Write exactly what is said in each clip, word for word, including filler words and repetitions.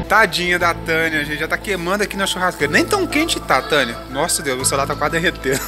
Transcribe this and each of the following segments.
Tadinha da Tânia, gente, já tá queimando aqui na churrasqueira. Nem tão quente tá, Tânia. Nossa Deus, o celular tá quase derretendo.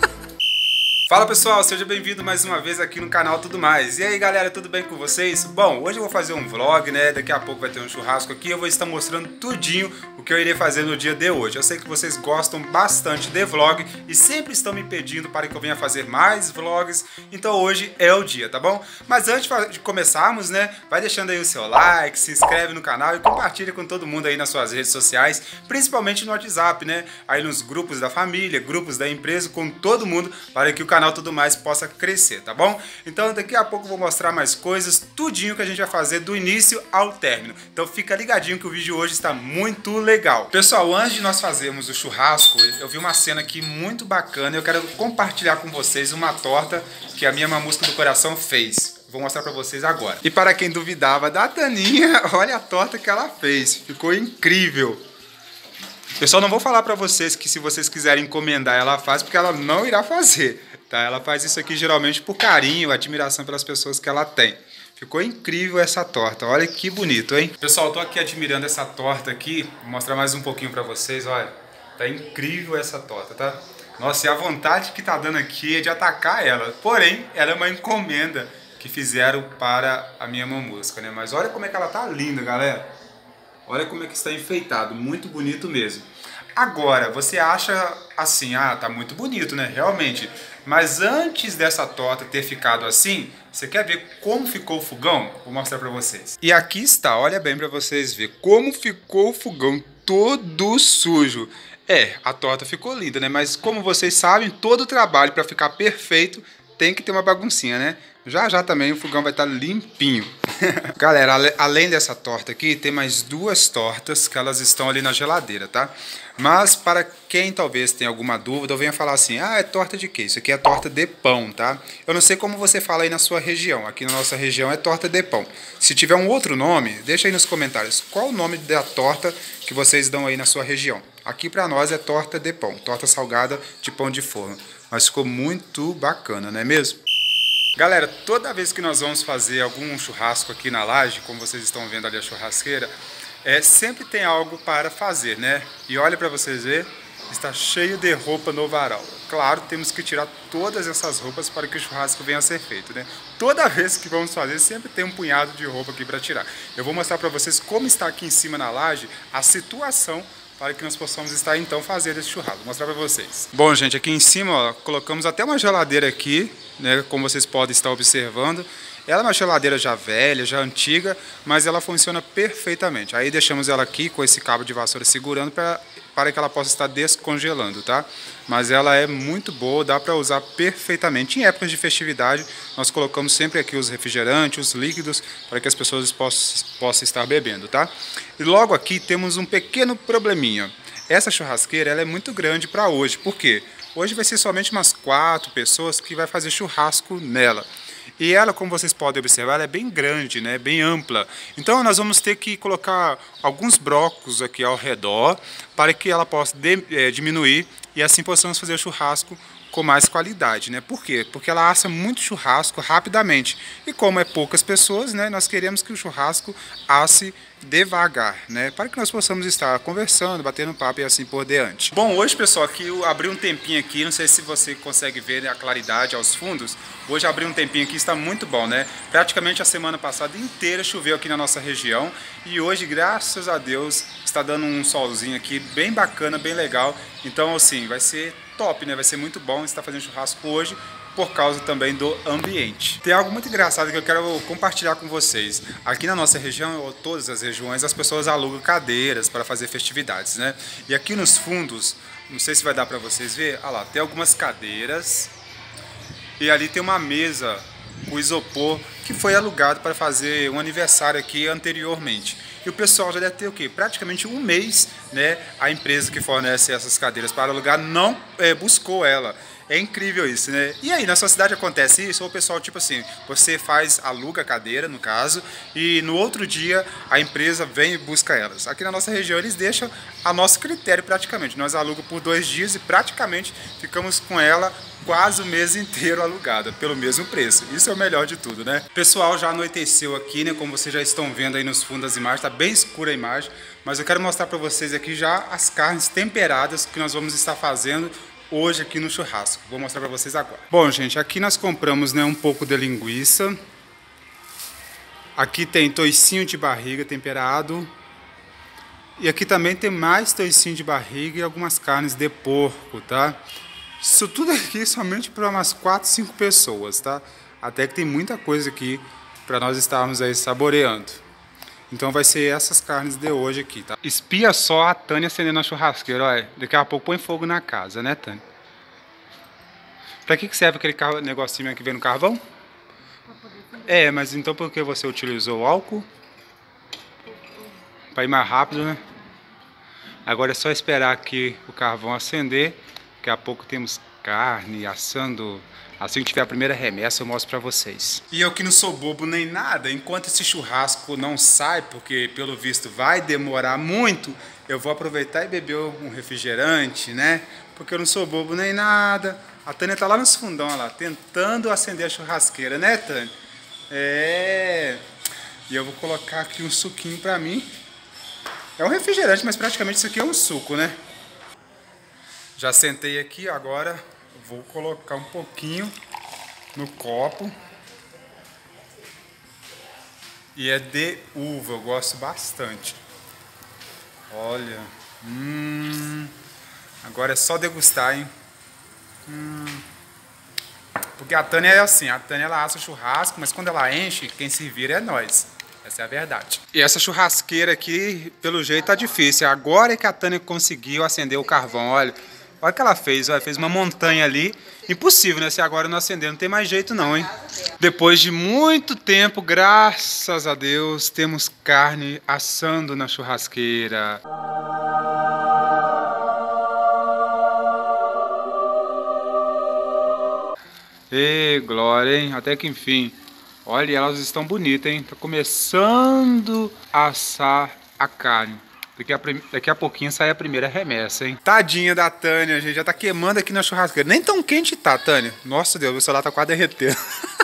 Fala pessoal, seja bem-vindo mais uma vez aqui no canal Tudo Mais. E aí galera, tudo bem com vocês? Bom, hoje eu vou fazer um vlog, né? Daqui a pouco vai ter um churrasco aqui. Eu vou estar mostrando tudinho o que eu irei fazer no dia de hoje. Eu sei que vocês gostam bastante de vlog e sempre estão me pedindo para que eu venha fazer mais vlogs. Então hoje é o dia, tá bom? Mas antes de começarmos, né? Vai deixando aí o seu like, se inscreve no canal e compartilha com todo mundo aí nas suas redes sociais, principalmente no WhatsApp, né? Aí nos grupos da família, grupos da empresa, com todo mundo, para que o canal Tudo Mais possa crescer, tá bom? Então daqui a pouco eu vou mostrar mais coisas, tudinho que a gente vai fazer do início ao término. Então fica ligadinho que o vídeo hoje está muito legal. Pessoal, antes de nós fazermos o churrasco, eu vi uma cena aqui muito bacana e eu quero compartilhar com vocês uma torta que a minha mamusca do coração fez. Vou mostrar pra vocês agora. E para quem duvidava da Taninha, olha a torta que ela fez. Ficou incrível. Eu só não vou falar pra vocês que se vocês quiserem encomendar ela faz, porque ela não irá fazer, tá? Ela faz isso aqui geralmente por carinho, admiração pelas pessoas que ela tem. Ficou incrível essa torta, olha que bonito, hein? Pessoal, eu tô aqui admirando essa torta aqui, vou mostrar mais um pouquinho pra vocês, olha. Tá incrível essa torta, tá? Nossa, e a vontade que tá dando aqui é de atacar ela. Porém, ela é uma encomenda que fizeram para a minha mamusca, né? Mas olha como é que ela tá linda, galera. Olha como é que está enfeitado, muito bonito mesmo. Agora, você acha assim, ah, tá muito bonito, né? Realmente. Mas antes dessa torta ter ficado assim, você quer ver como ficou o fogão? Vou mostrar pra vocês. E aqui está, olha bem pra vocês verem como ficou o fogão todo sujo. É, a torta ficou linda, né? Mas como vocês sabem, todo o trabalho para ficar perfeito tem que ter uma baguncinha, né? Já já também o fogão vai estar limpinho. Galera, além dessa torta aqui, tem mais duas tortas que elas estão ali na geladeira, tá? Mas para quem talvez tenha alguma dúvida, eu venha falar assim, ah, é torta de quê? Isso aqui é torta de pão, tá? Eu não sei como você fala aí na sua região. Aqui na nossa região é torta de pão. Se tiver um outro nome, deixa aí nos comentários. Qual o nome da torta que vocês dão aí na sua região? Aqui para nós é torta de pão, torta salgada de pão de forno. Mas ficou muito bacana, não é mesmo? Galera, toda vez que nós vamos fazer algum churrasco aqui na laje, como vocês estão vendo ali a churrasqueira, é, sempre tem algo para fazer, né? E olha para vocês verem, está cheio de roupa no varal. Claro, temos que tirar todas essas roupas para que o churrasco venha a ser feito, né? Toda vez que vamos fazer, sempre tem um punhado de roupa aqui para tirar. Eu vou mostrar para vocês como está aqui em cima na laje a situação para que nós possamos estar então fazendo esse churrasco. Vou mostrar para vocês. Bom, gente, aqui em cima, ó, colocamos até uma geladeira aqui, né, como vocês podem estar observando. Ela é uma geladeira já velha, já antiga, mas ela funciona perfeitamente. Aí deixamos ela aqui com esse cabo de vassoura segurando para, para que ela possa estar descongelando, tá? Mas ela é muito boa, dá para usar perfeitamente. Em épocas de festividade, nós colocamos sempre aqui os refrigerantes, os líquidos, para que as pessoas possam, possam estar bebendo, tá? E logo aqui temos um pequeno probleminha. Essa churrasqueira ela é muito grande para hoje. Por quê? Hoje vai ser somente umas quatro pessoas que vai fazer churrasco nela. E ela, como vocês podem observar, ela é bem grande, né? Bem ampla. Então nós vamos ter que colocar alguns blocos aqui ao redor para que ela possa de, é, diminuir e assim possamos fazer o churrasco com mais qualidade, né? Por quê? Porque ela assa muito churrasco rapidamente. E como é poucas pessoas, né? Nós queremos que o churrasco asse devagar, né? Para que nós possamos estar conversando, batendo papo e assim por diante. Bom, hoje, pessoal, aqui eu abri um tempinho aqui, não sei se você consegue ver a claridade aos fundos. Hoje abri um tempinho aqui, está muito bom, né? Praticamente a semana passada inteira choveu aqui na nossa região e hoje, graças a Deus, está dando um solzinho aqui bem bacana, bem legal. Então, assim, vai ser top, né? Vai ser muito bom estar fazendo churrasco hoje por causa também do ambiente. Tem algo muito engraçado que eu quero compartilhar com vocês. Aqui na nossa região, ou todas as regiões, as pessoas alugam cadeiras para fazer festividades, né? E aqui nos fundos, não sei se vai dar para vocês ver, olha lá, tem algumas cadeiras e ali tem uma mesa com isopor que foi alugado para fazer um aniversário aqui anteriormente. E o pessoal já deve ter o quê? Praticamente um mês, né? A empresa que fornece essas cadeiras para alugar não é, buscou ela. É incrível isso, né? E aí, na sua cidade acontece isso? Ou o pessoal, tipo assim, você faz, aluga a cadeira, no caso, e no outro dia a empresa vem e busca elas. Aqui na nossa região eles deixam a nosso critério praticamente. Nós alugamos por dois dias e praticamente ficamos com ela quase o mês inteiro alugada, pelo mesmo preço. Isso é o melhor de tudo, né? Pessoal, já anoiteceu aqui, né? Como vocês já estão vendo aí nos fundos das imagens, tá bem escura a imagem, mas eu quero mostrar para vocês aqui já as carnes temperadas que nós vamos estar fazendo hoje aqui no churrasco. Vou mostrar para vocês agora. Bom, gente, aqui nós compramos, né, um pouco de linguiça. Aqui tem toicinho de barriga temperado. E aqui também tem mais toicinho de barriga e algumas carnes de porco, tá? Isso tudo aqui somente para umas quatro, cinco pessoas, tá? Até que tem muita coisa aqui para nós estarmos aí saboreando. Então vai ser essas carnes de hoje aqui, tá? Espia só a Tânia acendendo a churrasqueira, olha. Daqui a pouco põe fogo na casa, né, Tânia? Pra que serve aquele negocinho que vem no carvão? É, mas então por que você utilizou álcool? Pra ir mais rápido, né? Agora é só esperar aqui o carvão acender. Daqui a pouco temos carne assando. Assim que tiver a primeira remessa eu mostro pra vocês. E eu que não sou bobo nem nada, enquanto esse churrasco não sai, porque pelo visto vai demorar muito, eu vou aproveitar e beber um refrigerante, né? Porque eu não sou bobo nem nada. A Tânia tá lá nos fundão, lá, tentando acender a churrasqueira, né, Tânia? É... E eu vou colocar aqui um suquinho pra mim. É um refrigerante, mas praticamente isso aqui é um suco, né? Já sentei aqui, agora vou colocar um pouquinho no copo. E é de uva, eu gosto bastante. Olha. Hum, agora é só degustar, hein? Hum, porque a Tânia é assim, a Tânia ela assa churrasco, mas quando ela enche, quem se vira é nós. Essa é a verdade. E essa churrasqueira aqui, pelo jeito, tá difícil. Agora é que a Tânia conseguiu acender o carvão, olha. Olha o que ela fez, olha, fez uma montanha ali. Impossível, né? Se agora não acender, não tem mais jeito não, hein? Depois de muito tempo, graças a Deus, temos carne assando na churrasqueira. Ê, glória, hein? Até que enfim. Olha, elas estão bonitas, hein? Tá começando a assar a carne. Daqui a, daqui a pouquinho sai a primeira remessa, hein? Tadinha da Tânia, gente. Já tá queimando aqui na churrasqueira. Nem tão quente tá, Tânia. Nossa Deus, o celular tá quase derretendo.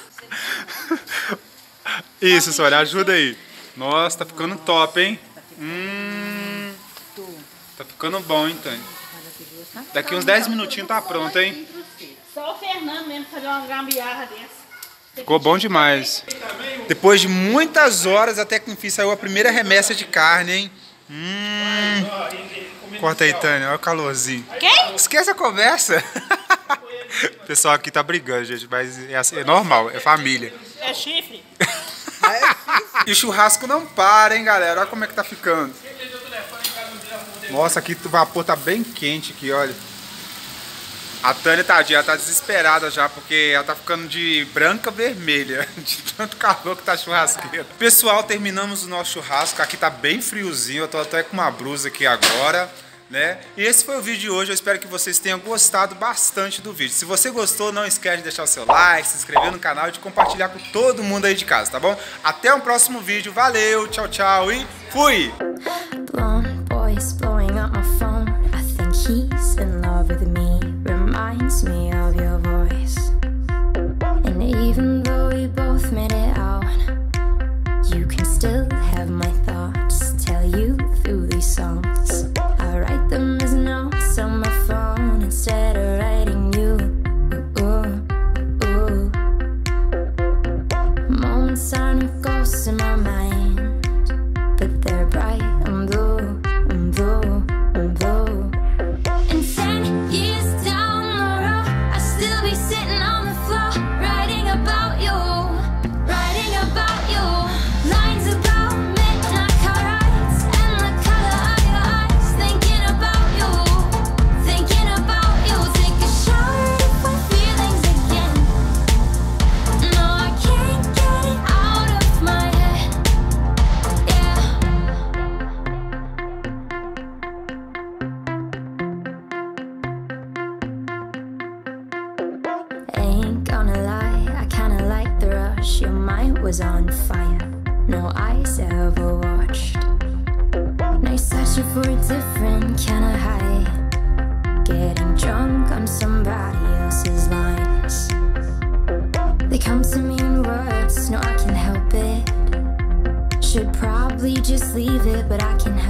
Isso, senhora, ajuda aí. Nossa, tá ficando top, hein? Hum, tá ficando bom, hein, Tânia? Daqui uns dez minutinhos tá pronto, hein? Só o Fernando mesmo fazer uma gambiarra dessa. Ficou bom demais. Depois de muitas horas, até que enfim saiu a primeira remessa de carne, hein? Hum. Corta aí, Tânia, olha o calorzinho. Quem? Esquece a conversa. O pessoal aqui tá brigando, gente, mas é, assim, é normal, é família. É chifre? E o churrasco não para, hein, galera? Olha como é que tá ficando. Nossa, aqui o vapor tá bem quente aqui, olha. A Tânia, tadinha, ela tá desesperada já, porque ela tá ficando de branca vermelha, de tanto calor que tá a churrasqueira. Pessoal, terminamos o nosso churrasco, aqui tá bem friozinho, eu tô até com uma blusa aqui agora, né? E esse foi o vídeo de hoje, eu espero que vocês tenham gostado bastante do vídeo. Se você gostou, não esquece de deixar o seu like, se inscrever no canal e de compartilhar com todo mundo aí de casa, tá bom? Até o próximo vídeo, valeu, tchau, tchau e fui! Reminds me of your voice. And even though we both made it out, you can still have my thoughts. Tell you through these songs. I write them as notes on my phone instead of writing you. Ooh, ooh, ooh. Moments aren't ghosts in my mind, but they're bright. probably just leave it, but I can